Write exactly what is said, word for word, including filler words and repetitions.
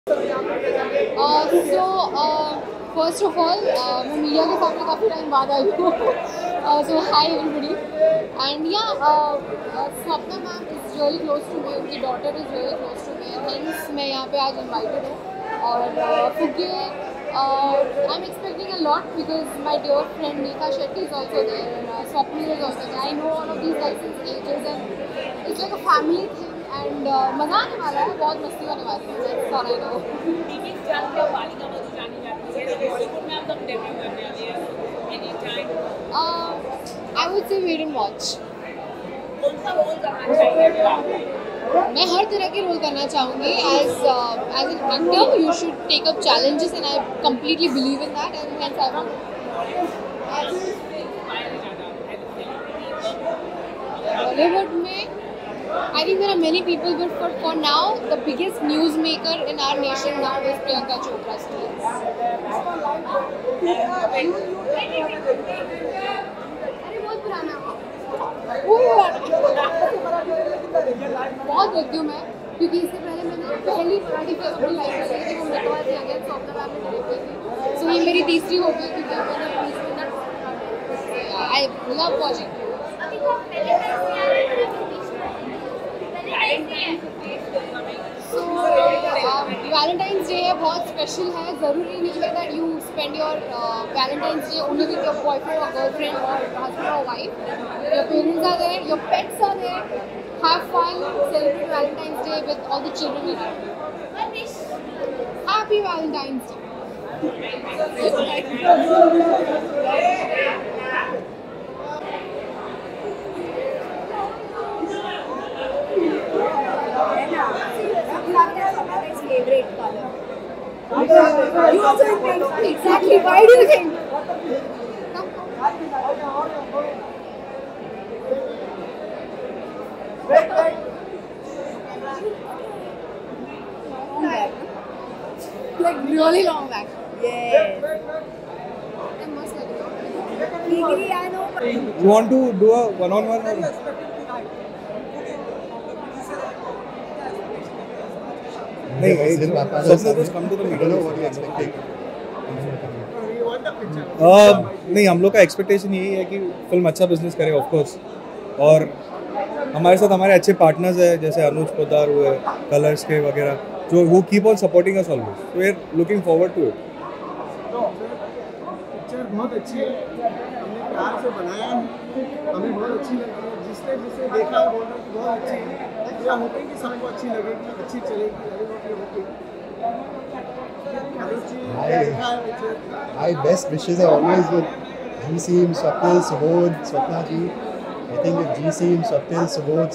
Uh, so, uh, first of all, uh, मैं media के सामने काफ़ी टाइम बाद आई हूँ. uh, so hi everybody. And yeah, uh, uh, Swapna ma'am is really close to me. उनकी daughter is really close to me. Hence मैं यहाँ पे आज invited हूँ. और uh, फुगे, uh, I'm expecting a lot because my dear friend Neha Shetty is also there. And, uh, Swapna is also there. I know all of these guys since ages and it's like a family thing. And uh, मज़ा आने वाला है, बहुत मस्ती होने वाली है. That's all I know. I would say wait and watch. मैं हर तरह के रोल करना चाहूँगी. As as an actor you should take up challenges and I completely believe in that. And hence I want Bollywood में I think there are many people, but for, for now, the biggest news maker in our nation now is Priyanka Chopra. बहुत पुराना बहुत देखती हूँ मैं, क्योंकि इससे पहले मैंने पहली मराठी फिल्म अपनी लाइफ में देखी थी, वो मितवा थी अगेन स्वप्ना मैम ने डायरेक्ट की. सो ये मेरी तीसरी हो गई क्योंकि मैंने बीच में I love watching. So, Valentine's day है, बहुत स्पेशल है. ज़रूरी नहीं है that you spend your uh, Valentine's Day only with your boyfriend or girlfriend or husband or wife. Your parents are there, your pets are there. Have fun, celebrate Valentine's Day with all the children with you. Happy Valentine's Day. Favorite color. You also think exactly. Why do you think? Long back. Like really long back. Yes. I must like it. Degree, I know. You want to do a one-on-one? Or? नहीं, नहीं हम लोग का expectation यही है कि film अच्छा business करे ऑफ कोर्स. और हमारे साथ हमारे अच्छे पार्टनर्स हैं जैसे अनुज पोदार हुए, कलर्स के वगैरह, जो वो keep on supporting us always. So we are looking forward to it. Picture बहुत अच्छी है, हमने प्यार से बनाया है, हमें बहुत अच्छी लगी है. जिसने जिसे देखा है बोल रहा है कि बहुत अच्छी है. या होते कि सबको अच्छी लगेगी, अच्छी चलेगी. My best wishes are always with G C M, Swapnil, Subodh, Swapna ji. I think with G C M, Swapnil, Subodh,